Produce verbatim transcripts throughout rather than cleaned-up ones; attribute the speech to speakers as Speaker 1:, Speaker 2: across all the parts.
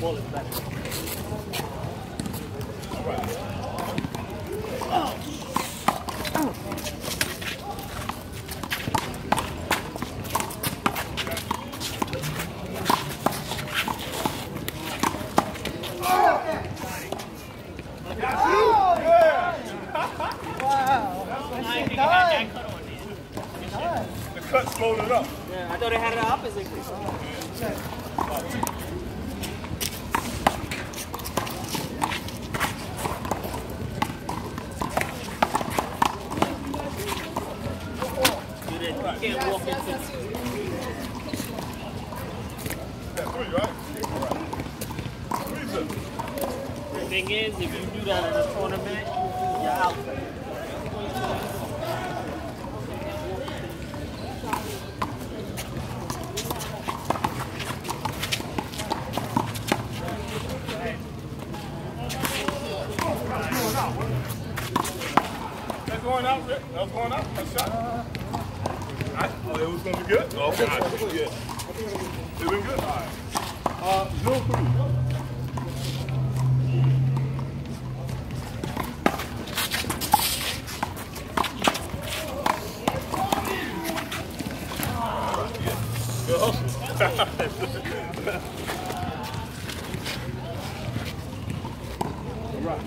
Speaker 1: ball is better.
Speaker 2: All right.
Speaker 1: Oh. Oh.
Speaker 2: The cut slowed it up.
Speaker 1: Yeah, I thought it had it opposite. You can't walk into it.
Speaker 2: That's three, right? Three, sir.
Speaker 1: The thing is, if you do that in a tournament, you're out.
Speaker 2: That's going out, Rick. That was going out. That shot. I, oh, it was going to be good? Oh, okay. All right. Yeah. It's been good? All right. Uh, zero three. Good hustle. Right.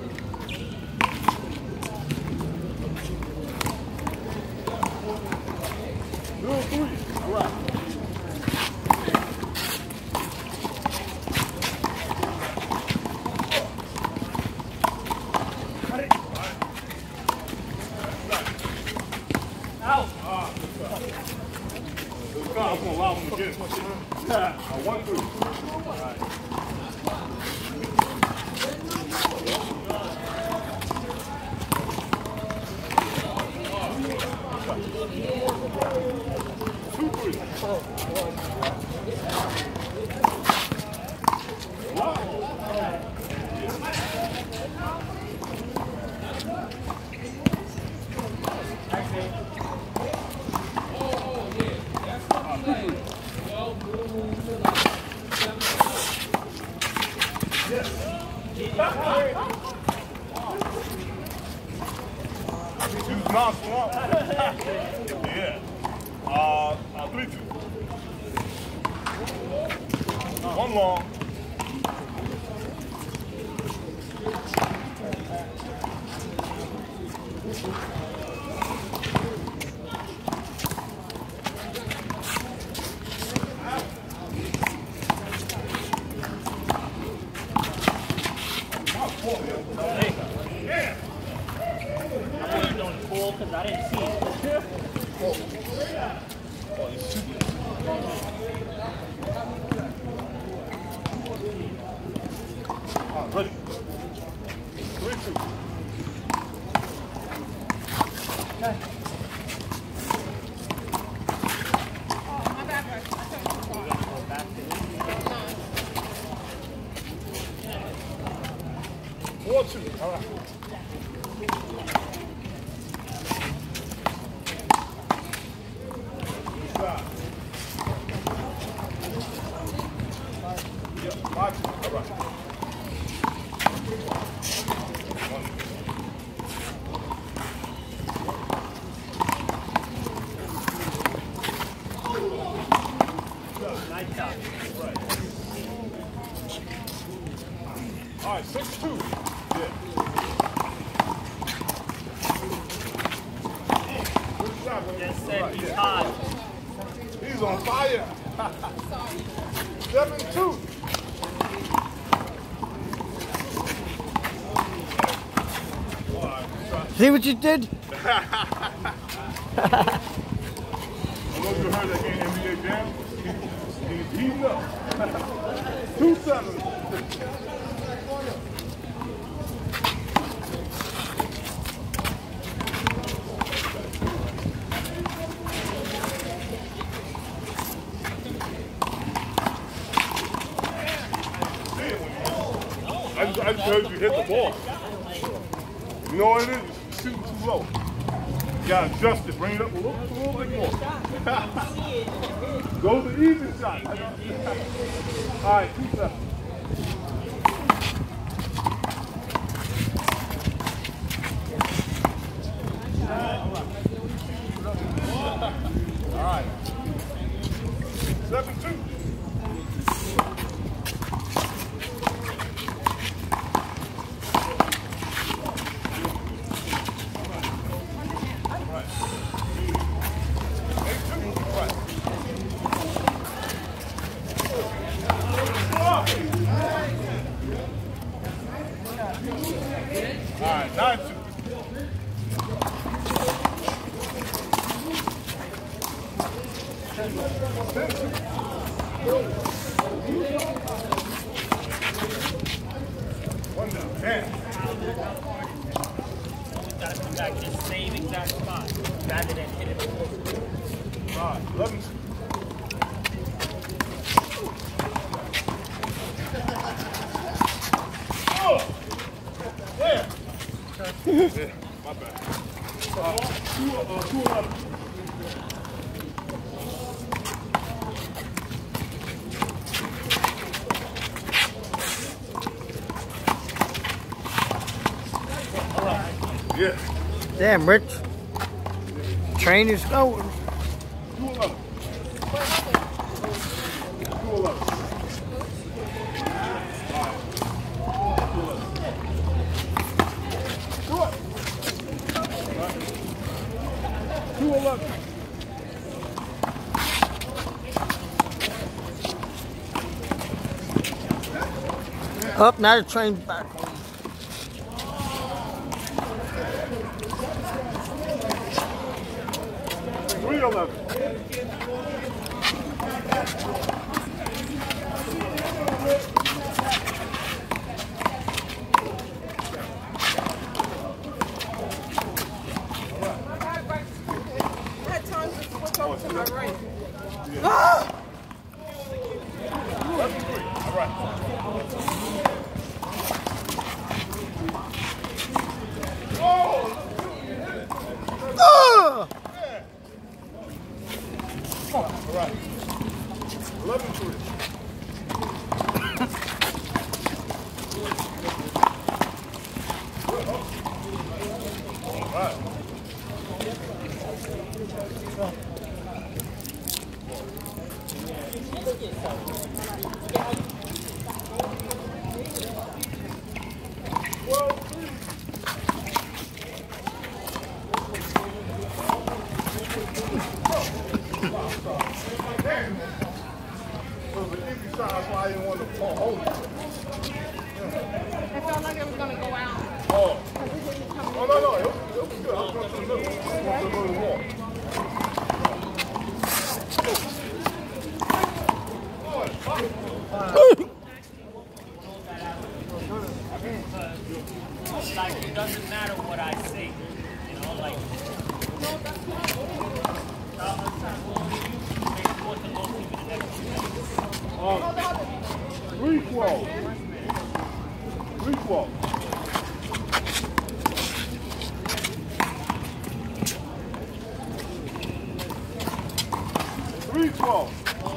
Speaker 2: Zero three. All right.
Speaker 1: Out.
Speaker 2: Ah, I'm going to allow him to get it. Uh, one, two. All right. Two, three. Choose non-swamp. Yeah. Uh, uh, three, two. One long.
Speaker 1: Yeah. I wasn't on the ball because I didn't see it.
Speaker 2: Oh, he's shooting. Ah, ready. Three, two.
Speaker 1: Okay.
Speaker 2: Four, two. All right. Yeah, five, two. All right.
Speaker 1: Nice shot.
Speaker 2: Right. All right, six, two. Yeah. Good shot, man.
Speaker 1: Just said
Speaker 2: Right,
Speaker 1: he's
Speaker 2: yeah.
Speaker 1: hot.
Speaker 2: He's on fire. Seven, two.
Speaker 3: See what you did?
Speaker 2: I know you heard that game N B A Jam. He's heating up. Two seven. I just, I just heard you hit the ball. You know what it is? You're shooting too low. You gotta adjust it, bring it up a little, a little bit more. Those are easy shots. All right, two seven.
Speaker 3: Damn, Rich. Train is going.
Speaker 2: two eleven. two eleven. two eleven.
Speaker 3: Up, now the train back.
Speaker 2: three eleven.
Speaker 4: Had time to switch over to my right.
Speaker 2: All right.
Speaker 3: Oh!
Speaker 2: All right. eleven three. All right. That's why I didn't want to pull hold it.
Speaker 4: I felt like it was going to go out.
Speaker 2: Oh. Oh, no, no. It was, it was good. I was going to the middle. I was going to the middle wall.
Speaker 1: Like, it doesn't matter what I say. You know, like.
Speaker 2: three twelve. three twelve. three twelve.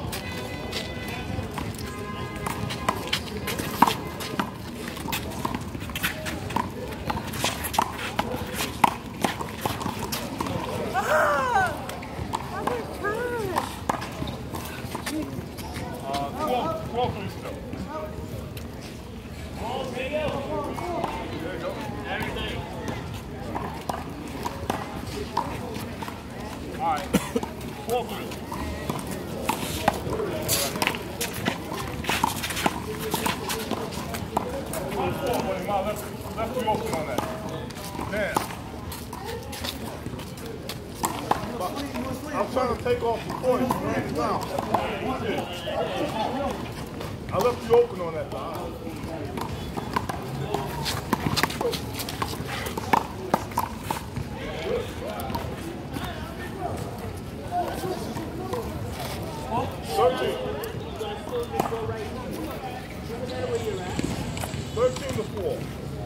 Speaker 2: Let's be open on that. Damn. I'm trying to take off the court. You ran it down. I left you open on that, Don. thirteen. thirteen to four.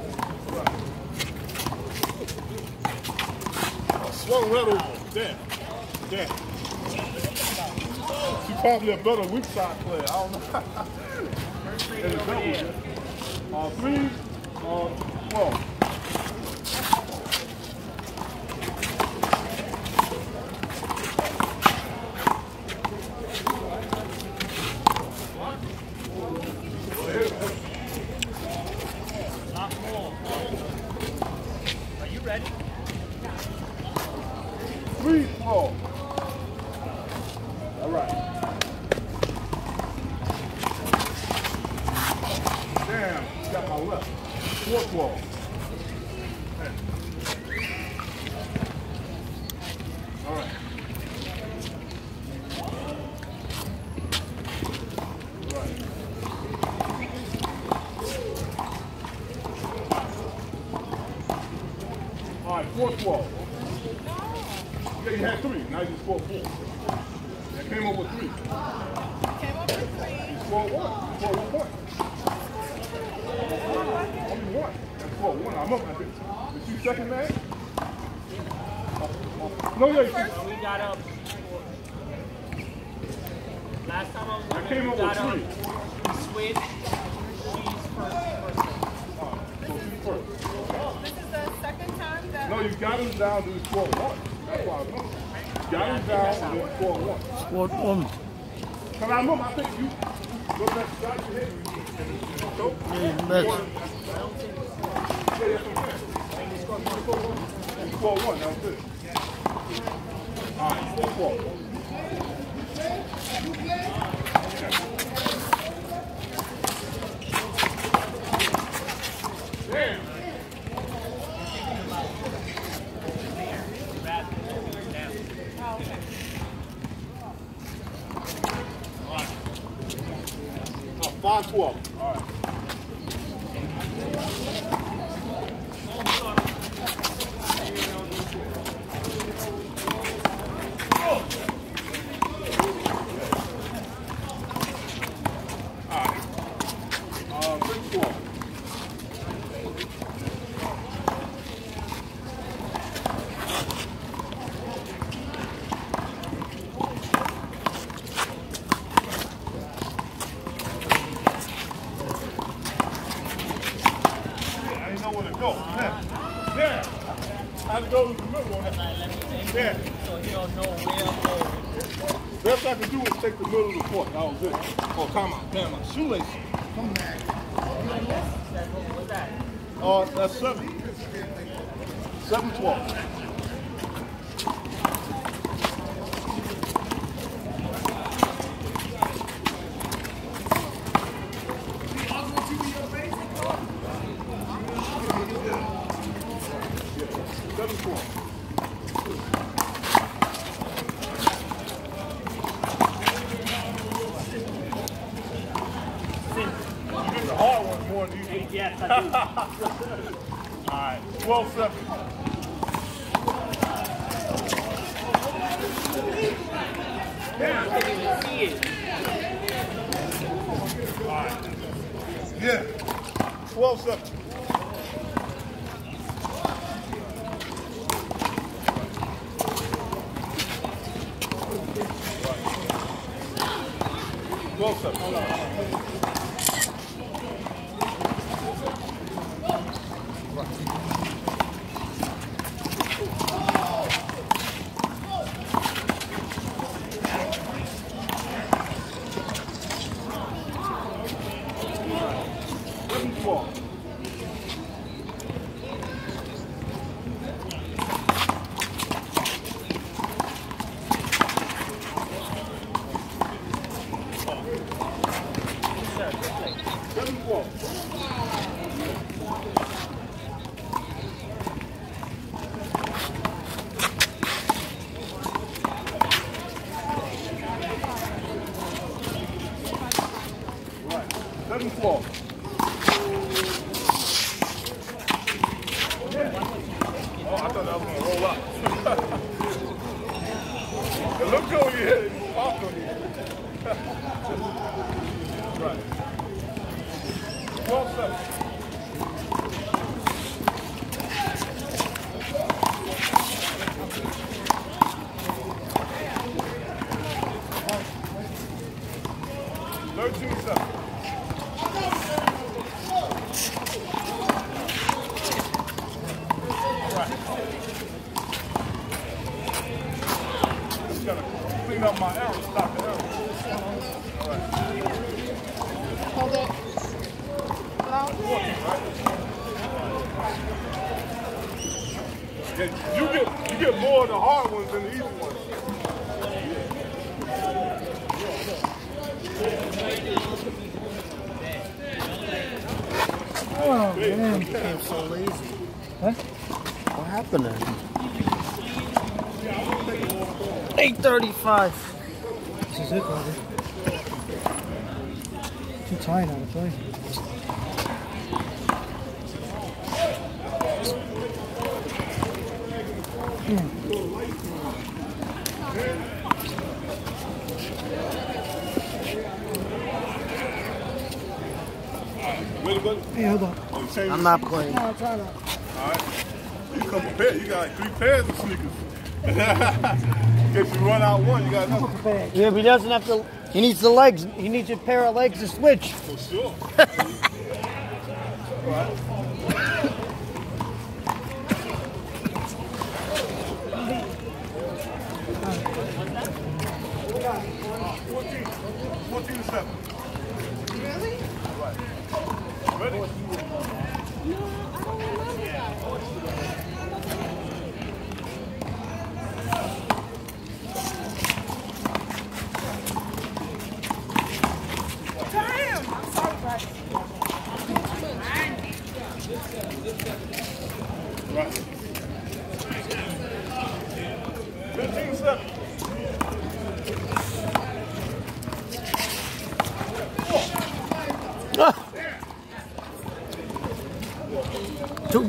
Speaker 2: I swung right over. Damn. Damn. She's probably a better weak side player. I don't know. And the double. Uh, three, uh, twelve.
Speaker 1: Not full. Are you ready?
Speaker 2: Three, twelve. All right. Damn, got my left. Four, twelve. All right. All right, four twelve. Yeah, you had three. Now you just scored four. That came up with three.
Speaker 4: Came up with three.
Speaker 2: You scored one. You scored one point. Only one. That's scored one. I'm up. I think. Is you second, man? No, yeah. You,
Speaker 1: We got up. Last time I was
Speaker 2: I
Speaker 1: on
Speaker 2: came
Speaker 1: we
Speaker 2: up
Speaker 1: got
Speaker 2: with
Speaker 1: up.
Speaker 2: three.
Speaker 1: We switched. She's first.
Speaker 2: All right, so she's first.
Speaker 4: This is the second time that.
Speaker 2: No, you got him down to the score one. That's why I know. You got him down and then score one.
Speaker 3: What one?
Speaker 2: Because I remember, I think you go back to shot your head and you choke.
Speaker 3: Yeah, that's,
Speaker 2: Yeah, that's what I'm saying. You scored one. That was it. All right, four, four. Damn. Oh, five twelve. All right. I had to go to the middle on that. Yeah.
Speaker 1: So he don't know where I'm going.
Speaker 2: Best I can do is take the middle of the court. That was it. Oh, come on. Damn, my shoelace. Come back.
Speaker 1: What's that?
Speaker 2: Uh, that's seven. Seven twelve. Seven twelve. You get the hard ones more than you do.
Speaker 1: Yes, I do.
Speaker 2: All right, twelve seven.
Speaker 1: I can't even see it.
Speaker 2: All right. Yeah. twelve seven. twelve seven. Hold on. Seven twelve. Oh, I thought that was gonna roll up. It looked good when you hit it. It popped on you. Right. twelve seven. thirteen seven. clean up my errors, stop the errors. All right.
Speaker 4: Hold it. Hello?
Speaker 2: Yeah, you get you get more of the hard ones than the easy ones.
Speaker 3: Oh, man, he became so lazy. Huh? What happened then? eight thirty-five.
Speaker 5: This is it, brother. Too tired now to play. Hmm. Hey, hold on.
Speaker 3: I'm not playing.
Speaker 5: No, try that.
Speaker 2: All right. You come prepared. You got like three pairs of sneakers. In case you run out one, you got another.
Speaker 3: Yeah, but he doesn't have to. He needs the legs. He needs a pair of legs to switch.
Speaker 2: For sure. All right. fourteen. fourteen to seven.
Speaker 4: Really?
Speaker 2: All right. Ready?
Speaker 4: No, I don't remember that. Damn! I'm sorry, Bryce.
Speaker 2: Right. fifteen seven.
Speaker 3: Ah. Two.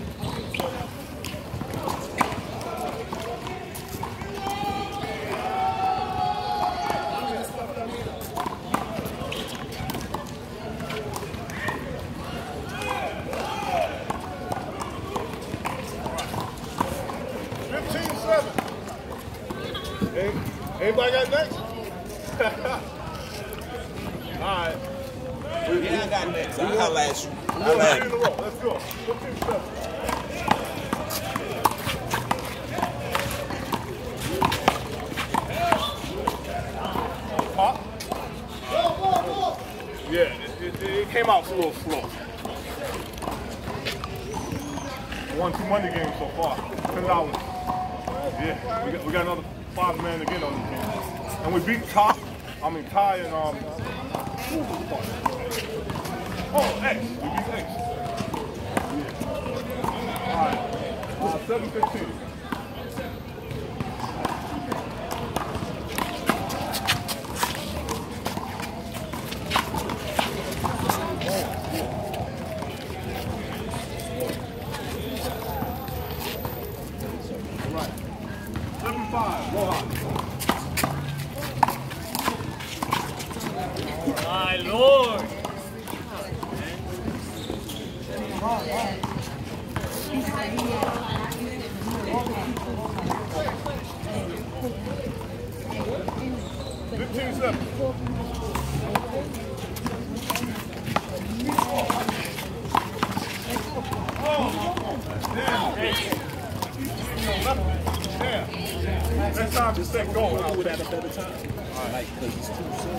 Speaker 2: fifteen seven. Hey, anybody got next? All right.
Speaker 6: Yeah, I got next. I'll holler at you.
Speaker 2: We're
Speaker 6: I'll
Speaker 2: going
Speaker 6: holler
Speaker 2: in
Speaker 6: at
Speaker 2: a
Speaker 6: you.
Speaker 2: row. Let's go. fifteen seven. Pop. Yeah, it, it, it came out a little slow. Won two money games so far. Ten dollars. Yeah, we got, we got another five man again on the team, and we beat Top. I mean Ty and um. who was the partner? Oh, X. We beat X. Yeah. All right. Uh, seven fifteen. Seven five. Go hot.
Speaker 1: My Lord.
Speaker 2: fifteen seven. Damn. Next time, just stay going.
Speaker 6: I would have a better time. Like, because it's too soon.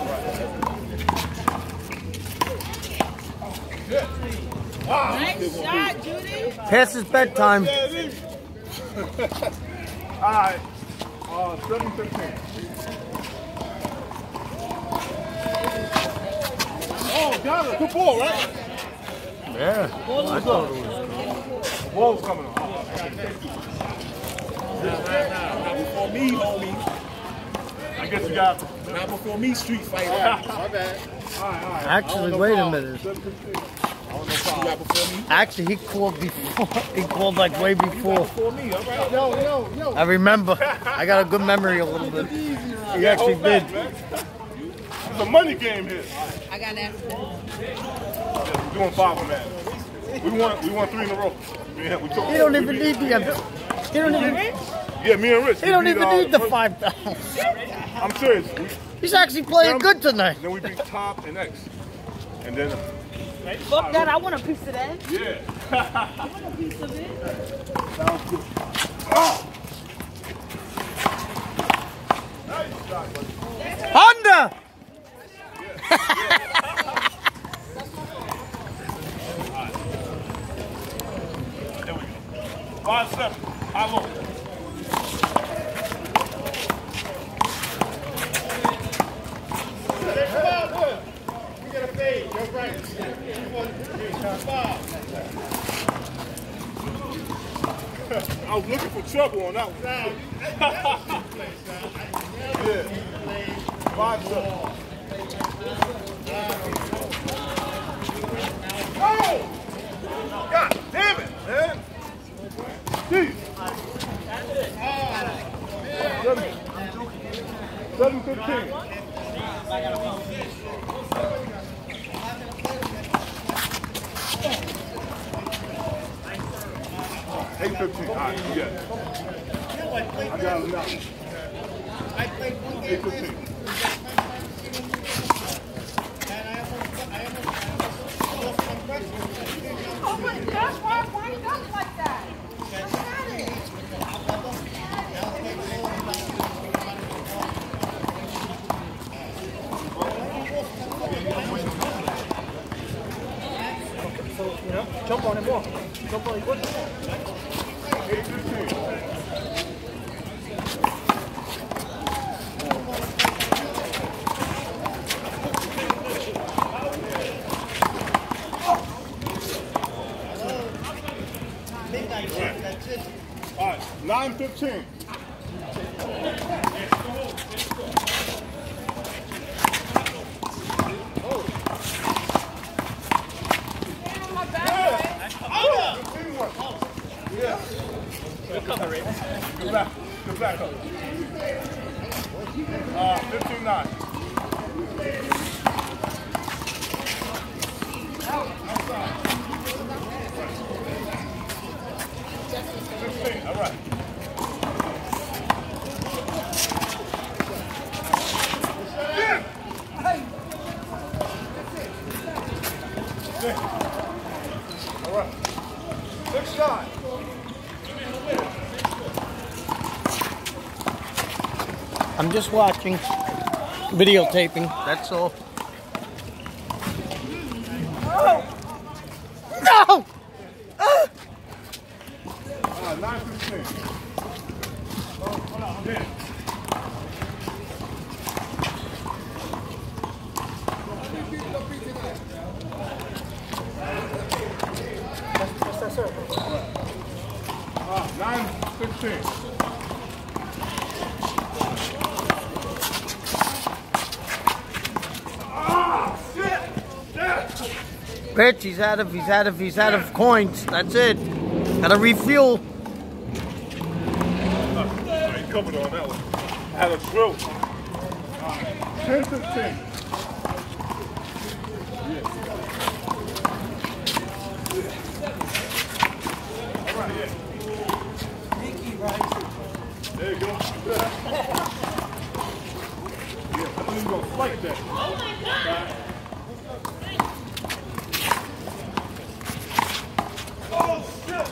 Speaker 2: Yeah. Wow.
Speaker 4: Nice shot, Judy.
Speaker 3: Past his bedtime.
Speaker 2: Yeah, it is. All right. Uh, seven fifteen. Oh, got it. Good ball, right?
Speaker 3: Yeah. I thought it was.
Speaker 2: Ball's coming on.
Speaker 6: Nah, nah, nah. Not before me, homie.
Speaker 2: I guess you got.
Speaker 6: Not before me, street fighter.
Speaker 2: My bad. All right, all right.
Speaker 3: Actually, wait a minute.
Speaker 6: You got before me?
Speaker 3: Actually, he called before. He called like way before.
Speaker 6: Before me, all right?
Speaker 2: Yo, yo, yo.
Speaker 3: I remember. I got a good memory a little bit. He actually
Speaker 2: Hold
Speaker 3: did.
Speaker 2: back, man. It's a money game here.
Speaker 4: I got that.
Speaker 2: Yeah, we're doing five, man. We won. We won three in a row. Yeah, we took.
Speaker 3: He don't
Speaker 2: we
Speaker 3: even
Speaker 2: beat-
Speaker 3: need the. He don't even.
Speaker 2: Yeah, me and Rich.
Speaker 3: He
Speaker 2: we
Speaker 3: don't
Speaker 2: beat,
Speaker 3: even
Speaker 2: uh,
Speaker 3: need the
Speaker 2: first-
Speaker 3: five thousand.
Speaker 2: I'm serious. We,
Speaker 3: He's actually playing good tonight.
Speaker 2: then we beat Top and X, and then
Speaker 4: Fuck that. I want a piece of that.
Speaker 2: yeah.
Speaker 4: I want a piece of it.
Speaker 2: Sounds good. Oh! Nice. shot, buddy.
Speaker 3: Under!
Speaker 2: There we go. Five, seven. High low.
Speaker 6: We got a fade. You're right. Five.
Speaker 2: I was looking for trouble on that one. Yeah. Five, seven. Oh! God damn it, man. Jeez. Seven. Seven fifteen. Eight fifteen. All right, yeah. I got him now. Eight fifteen.
Speaker 4: Oh my gosh, why, why you got it like that? Look at it.
Speaker 5: So, you know, jump on him more. Jump on him more.
Speaker 2: Eight fifteen. All right, nine fifteen.
Speaker 4: My bad.
Speaker 2: Yeah.
Speaker 1: Good cover, Ravens.
Speaker 2: Good back. Good back up. Uh, fifteen nine. fifteen, all right. Yeah. Six. All right. Six shot.
Speaker 3: I'm just watching. Videotaping, that's all. No!
Speaker 2: Uh, nine fifteen. Oh, hold on, I'm in.
Speaker 5: What's that, sir?
Speaker 2: Uh, nine fifteen. Ah, shit! Yeah.
Speaker 3: Rich, he's out of, he's out of, he's out of coins. That's it. Gotta refuel.
Speaker 2: Uh, I ain't covered on that one. I had a drill. Uh, ten fifteen. Yeah. All right, yeah. There you go. Yeah, I think he's gonna fight that. Oh my God! Oh shit!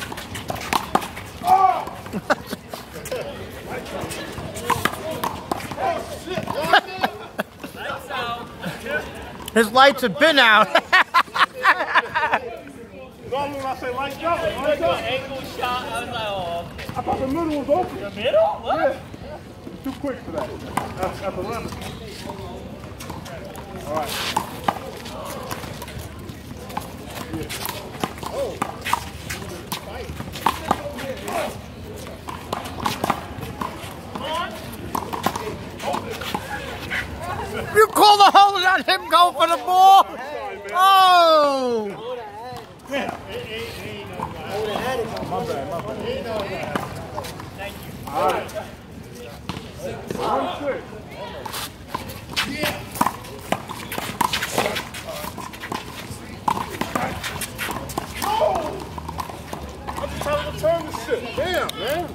Speaker 2: Oh! Oh shit!
Speaker 1: Lights out.
Speaker 3: His lights have been out.
Speaker 2: Normally when I say lights out,
Speaker 1: Like
Speaker 2: lights
Speaker 1: an
Speaker 2: out.
Speaker 1: angle shot. I was like, oh.
Speaker 2: I thought the middle was open.
Speaker 1: The middle? What?
Speaker 2: Yeah. Too quick for that. That's, that's eleven. All right. Yeah. Oh.
Speaker 3: You call the hold on him going for the ball. Oh!
Speaker 2: Yeah. My bad, my bad.
Speaker 1: Thank you.
Speaker 2: All right. One six. No! I'm just trying to turn this shit. Damn, man.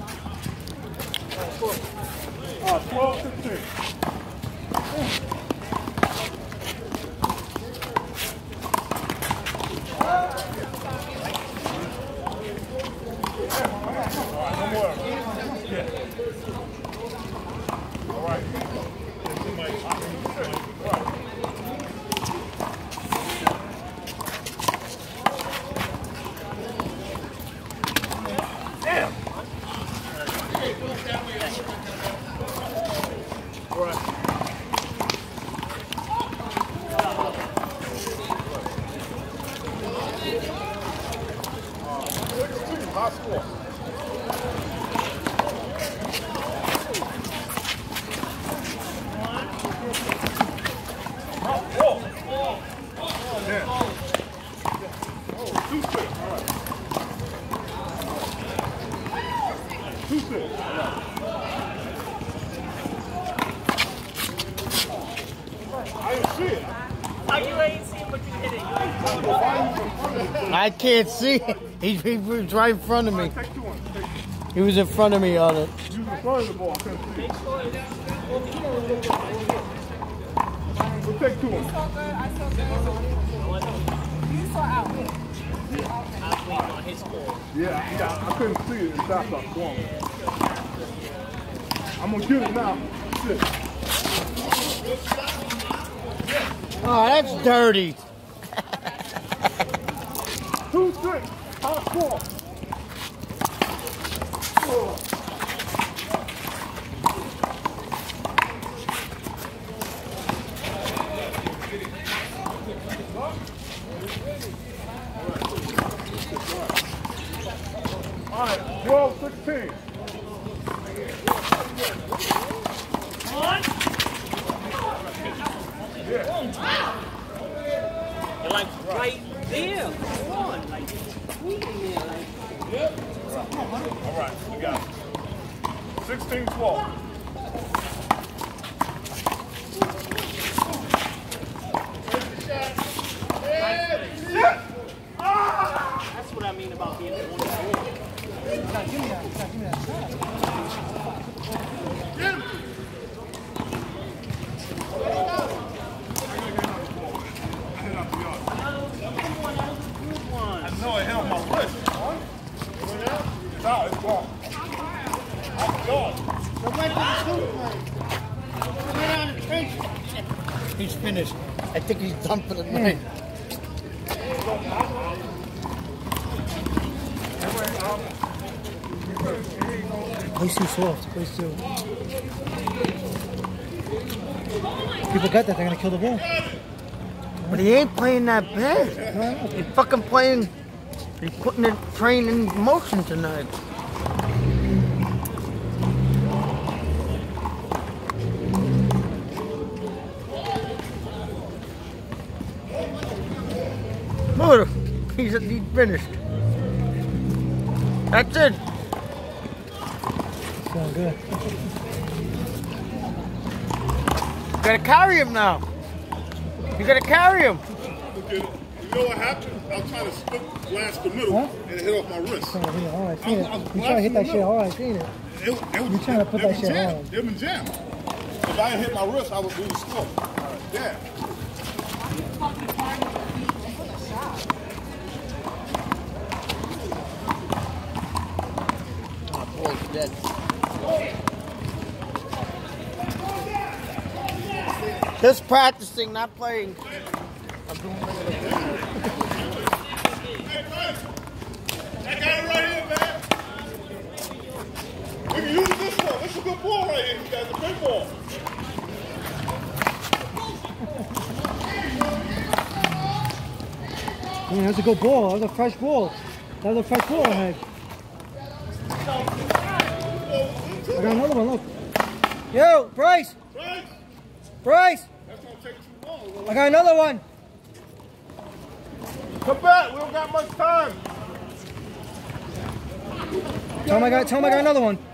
Speaker 2: Uh, twelve fifteen. All Right. Damn. Right. High score.
Speaker 3: I can't see it. He, he was right in front of me. He was in front of me on it.
Speaker 2: You was in front of the ball. I couldn't see it. We'll take two of them.
Speaker 4: I saw good. You saw out.
Speaker 1: I was waiting on his call.
Speaker 2: Yeah, yeah, I couldn't see it. The shot stopped going. I'm gonna get it now. Shit.
Speaker 3: Oh, that's dirty.
Speaker 2: Two six. High score. Oh. All right, twelve sixteen.
Speaker 1: You're like right there. Come on. Like, tweeting there. Like,
Speaker 2: Yep. All right, we got it. sixteen twelve.
Speaker 1: that's what I mean about being on the board.
Speaker 5: Give me that. Give me that shot.
Speaker 2: I know it hit on my wrist. No, it's gone. I'm gone.
Speaker 3: He's finished. I think he's done for the night.
Speaker 5: Place too soft. Place too. People got that. They're gonna kill the ball.
Speaker 3: But he ain't playing that bad. He's fucking playing. He's putting the train in motion tonight. Look, he's, he's finished. That's it.
Speaker 5: Sound good.
Speaker 3: You gotta carry him now. You gotta carry him.
Speaker 2: Look at it. You know what happened? I was trying to split blast the middle
Speaker 5: Huh?
Speaker 2: and it hit off my wrist.
Speaker 5: Oh, yeah, all right, seen
Speaker 2: I
Speaker 5: it.
Speaker 2: was- I was
Speaker 5: You trying to hit that
Speaker 2: blasting
Speaker 5: shit hard, I seen it.
Speaker 2: It, it was,
Speaker 5: You trying to put
Speaker 2: it
Speaker 5: that
Speaker 2: was
Speaker 5: shit
Speaker 2: jammed.
Speaker 5: hard.
Speaker 2: It was jammed. If I had hit my wrist, I would lose the score. Yeah.
Speaker 3: Oh, boy's dead. Just practicing, not playing. I'm doing
Speaker 2: Hey, I got it right here, man. We can use this one. This is a good ball right here. You guys, a big ball.
Speaker 5: Yeah, that's a good ball. That was a fresh ball. That was a fresh ball I had. I got another one, look. Yo, Bryce!
Speaker 2: Right?
Speaker 5: Bryce!
Speaker 2: That's going to take too long.
Speaker 5: I got another one!
Speaker 2: Come back. We don't got much time.
Speaker 5: Tell him I got, tell him I got another one.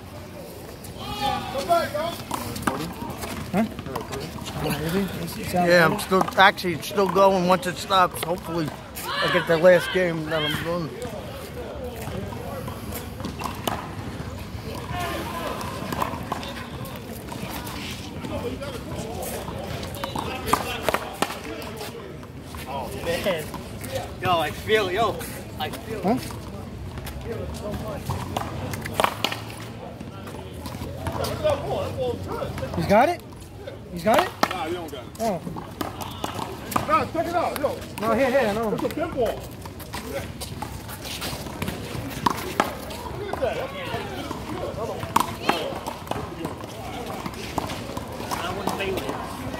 Speaker 2: Come back, y'all.
Speaker 5: Huh?
Speaker 3: Yeah, I'm still, actually, it's still going once it stops. Hopefully, I get the last game that I'm doing.
Speaker 1: oh man. Yo, I feel it. Yo, I feel it.
Speaker 5: Huh?
Speaker 2: Look at that ball.
Speaker 5: He's got it? He's got it?
Speaker 2: Nah, you don't got it.
Speaker 5: Oh.
Speaker 2: Nah, check it out. Yo,
Speaker 5: No, here, here, no.
Speaker 2: it's a pinball. Look at that.
Speaker 1: I wouldn't play with it.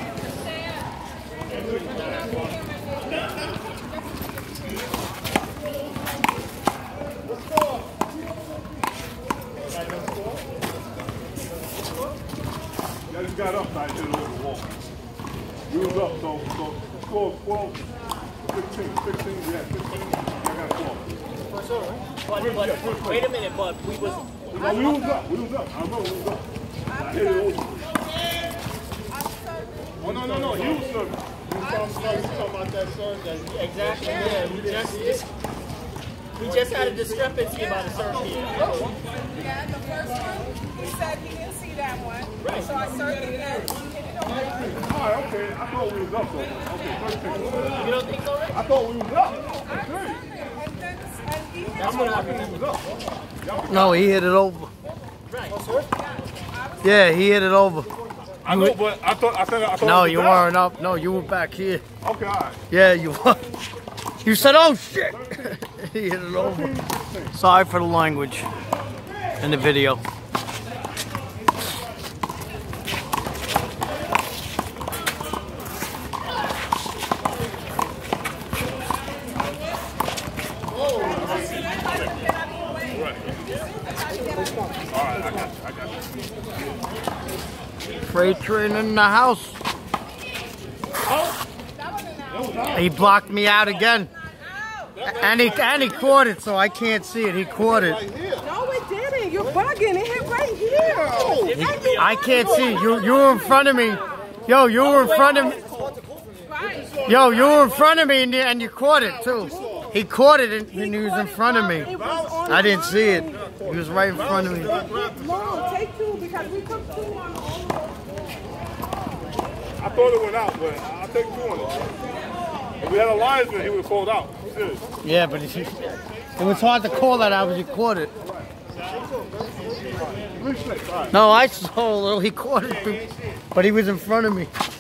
Speaker 2: Yeah, you got up, I did it over the wall. We was up, so, so twelve, twelve, fifteen, fifteen, yeah, fifteen, I got twelve.
Speaker 1: But, but wait a minute, but we was. We
Speaker 2: No, we was up, we was up, I remember we was up. I hit it over. Oh, no, no, no, you was serving.
Speaker 6: You talking about that serve that
Speaker 1: Exactly. Yeah. We just, just we just had a discrepancy about a serve here.
Speaker 4: Yeah, the first one, he said he didn't see that one.
Speaker 1: Right.
Speaker 4: So I served it in. He hit it over.
Speaker 2: All right, okay, I thought we was up, though. Okay, thirteen.
Speaker 1: You don't think so, Rick?
Speaker 2: I thought we was up.
Speaker 4: I served it, and then and he hit
Speaker 2: I'm
Speaker 4: it
Speaker 2: not
Speaker 4: over.
Speaker 2: like we was up.
Speaker 3: No, he hit it over.
Speaker 1: Right.
Speaker 3: Yeah, he hit it over.
Speaker 2: I know, but I thought, I think, I thought
Speaker 3: No,
Speaker 2: we
Speaker 3: you
Speaker 2: was up.
Speaker 3: weren't up. No, you were back here.
Speaker 2: Okay, all right.
Speaker 3: Yeah, you were. You said, oh shit! He hit it over. Sorry for the language in the video. Freight train in the house. He blocked me out again. And he, and he caught it, so I can't see it. He caught it.
Speaker 4: No, it didn't. You're bugging. It hit right here.
Speaker 3: He, I can't see. You, you were in front of me. Yo, you were in front of me. Yo, you were in front of me, and you, and you caught it, too. He caught it, and, and he was in front of me. I didn't see it. He was right in front of me.
Speaker 4: No, take two because we took two on.
Speaker 2: I thought it went out, but I'll take two on it. If we had a linesman, he would have called out. Serious.
Speaker 3: Yeah, but it, it was hard to call that out because he caught it.
Speaker 2: Three snakes, all right.
Speaker 3: No, I saw a little. He caught it, but he was in front of me.